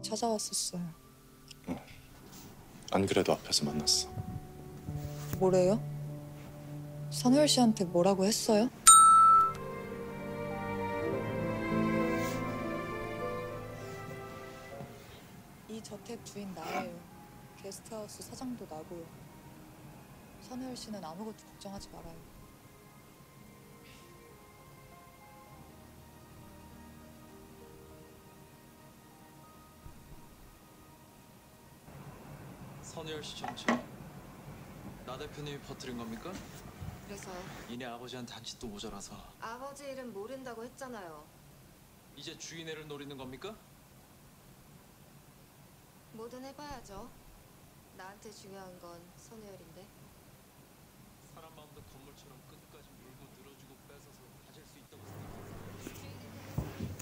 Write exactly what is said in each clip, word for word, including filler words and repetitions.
찾아왔었어요. 어. 안 그래도 앞에서 만났어. 뭐래요? 선우열 씨한테 뭐라고 했어요? 이 저택 주인 나예요. 게스트하우스 사장도 나고요. 선우열 씨는 아무것도 걱정하지 말아요. 선우열 씨 정치 나 대표님이 퍼뜨린 겁니까? 그래서요? 이내 아버지한테 한짓도 모자라서 아버지 일은 모른다고 했잖아요. 이제 주인애를 노리는 겁니까? 뭐든 해봐야죠. 나한테 중요한 건 선우열인데. 사람 마음도 건물처럼 끝까지 물고 늘어주고 뺏어서 가질 수 있다고 생각하세요?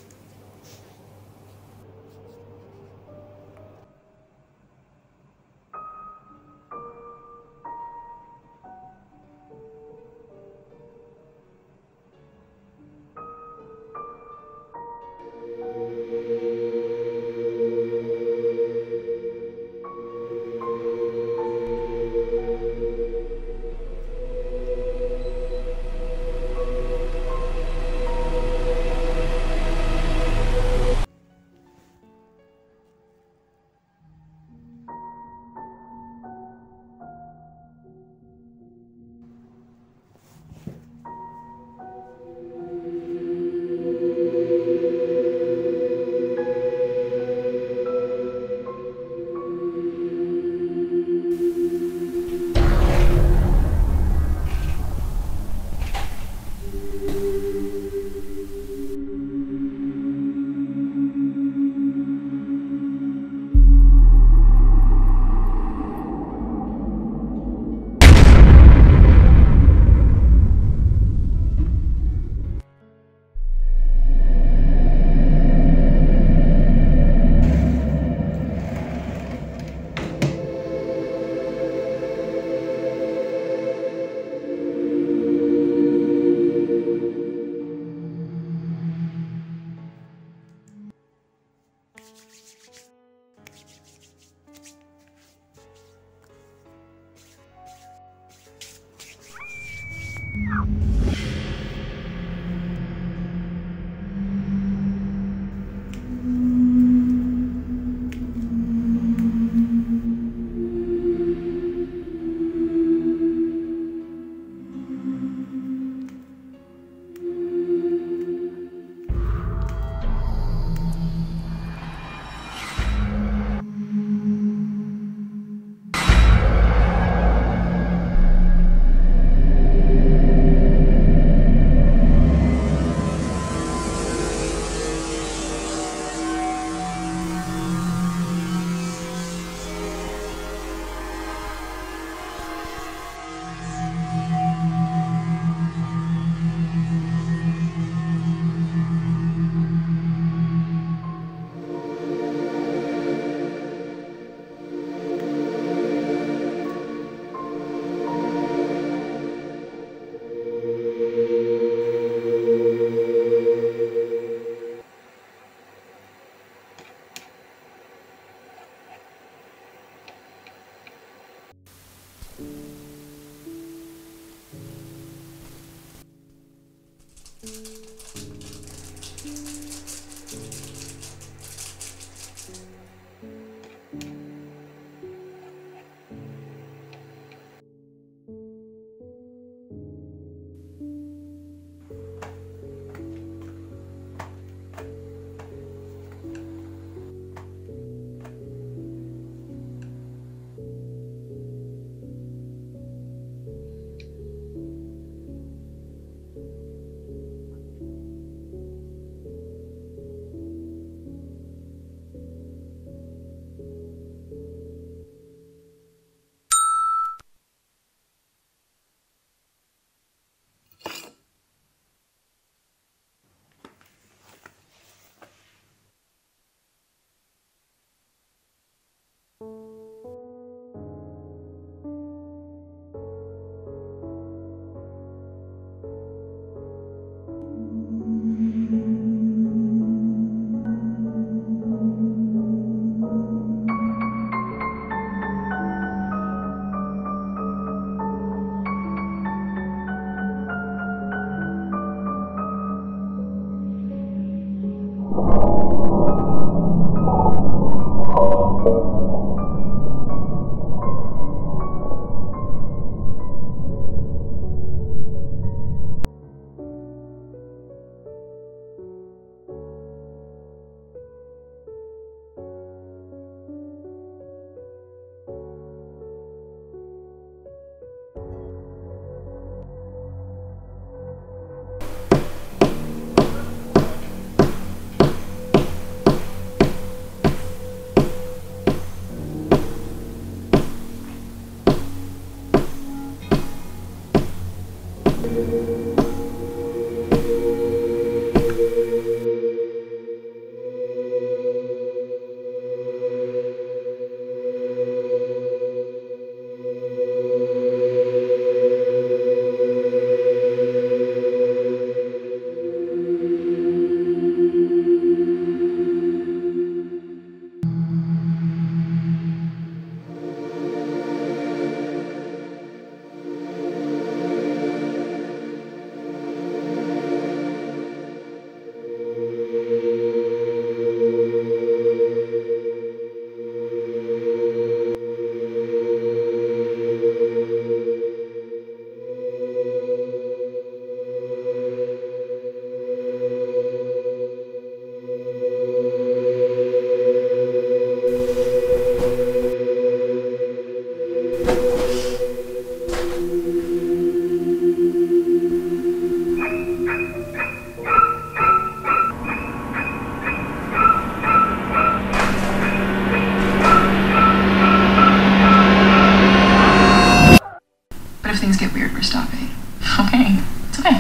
But if things get weird, we're stopping. Okay, it's okay.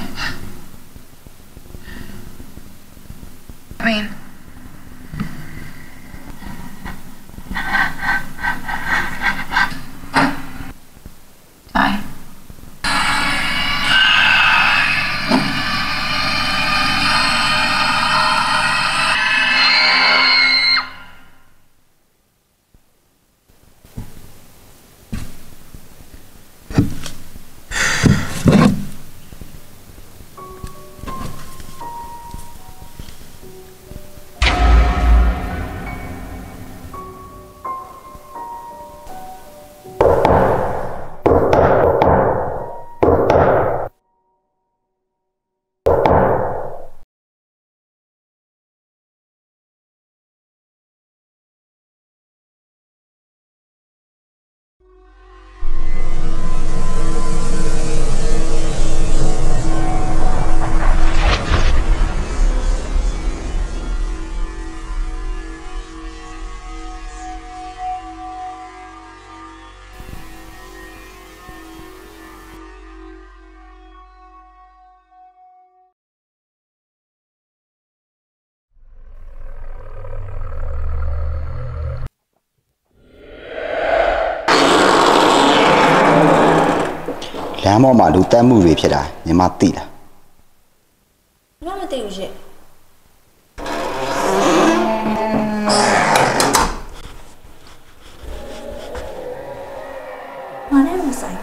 I mean, bye. Làm mà mà đủ tem mùi về phía đài, nhưng mà tị là. Nó mà tiêu gì? Mà nó không sai.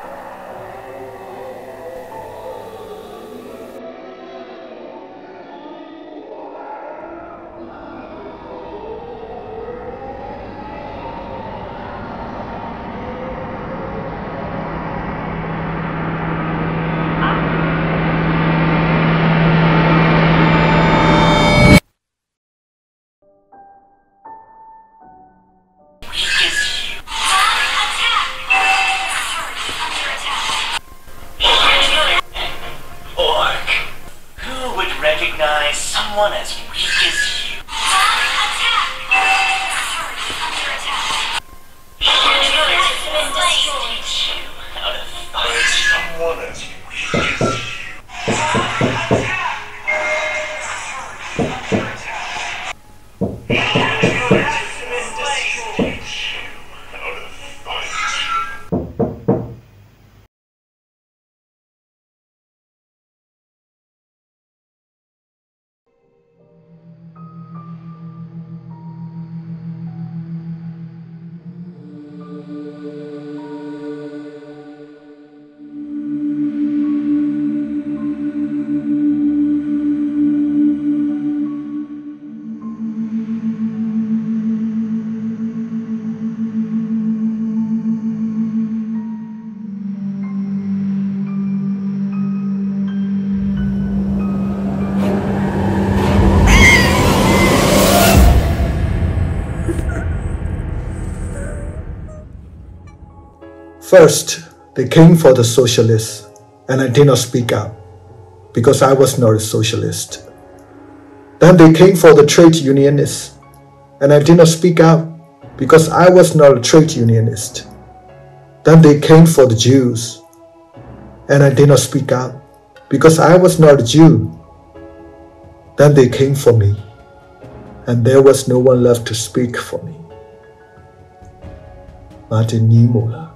Recognize someone as weak as you. Teach you how to fight someone as weak as you. First, they came for the socialists, and I did not speak out, because I was not a socialist. Then they came for the trade unionists, and I did not speak out, because I was not a trade unionist. Then they came for the Jews, and I did not speak out, because I was not a Jew. Then they came for me, and there was no one left to speak for me. Martin Niemöller.